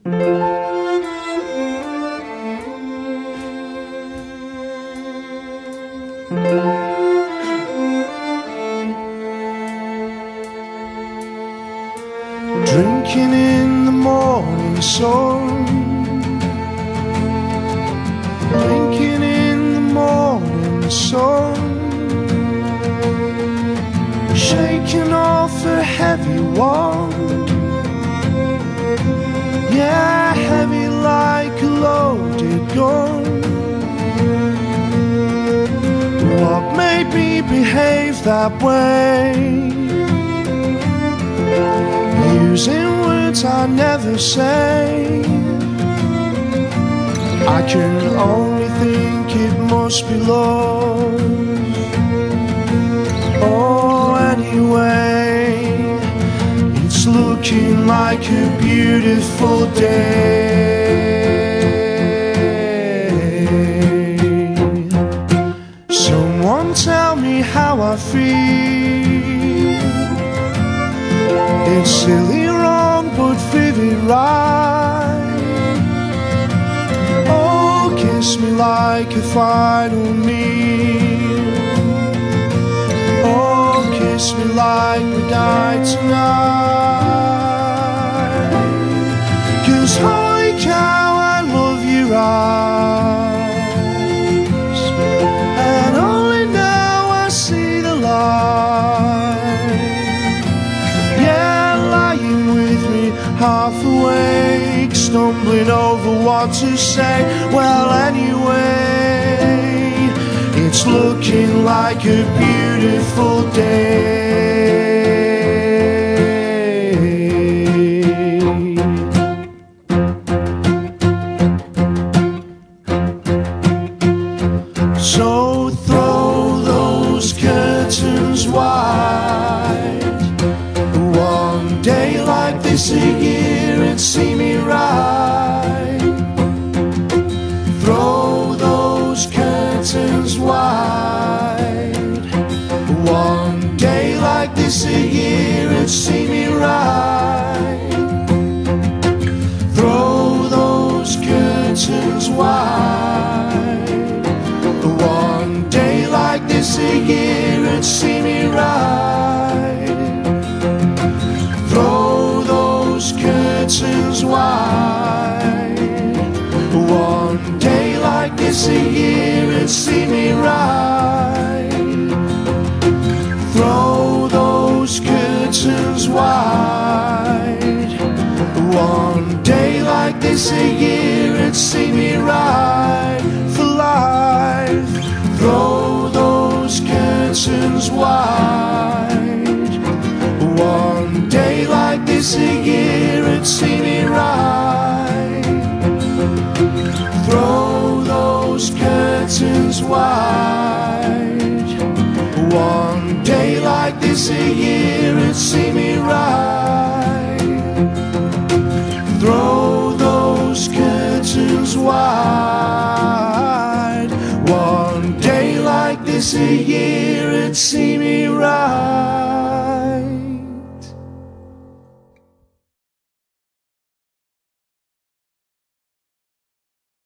Drinking in the morning sun, drinking in the morning sun, shaking off a heavy one, yeah, heavy like a loaded gun. What made me behave that way? Using words I never say, I can only think it must be love. Oh, anyway, it's looking like a beautiful day. Someone tell me how I feel. It's silly, wrong, but vivid right. Oh, kiss me like a final meal. Oh, kiss me like we die tonight. 'Cause holy cow, I love your eyes, and only now I see the light. Half awake, stumbling over what to say. Well, anyway, it's looking like a beautiful day. So throw those curtains wide. One day like this a year and see me right. Throw those curtains wide. One day like this a year and see me right. Throw those curtains wide. One day like this a year and see me right. Throw those curtains wide. One day like this a year and see me right. Throw those curtains wide. One day like this a year and see me right. For life, throw those curtains wide. One day like this a year and see me right. Throw those curtains wide. One day like this a year and see me right. Throw those curtains wide. One day like this a year and see me right.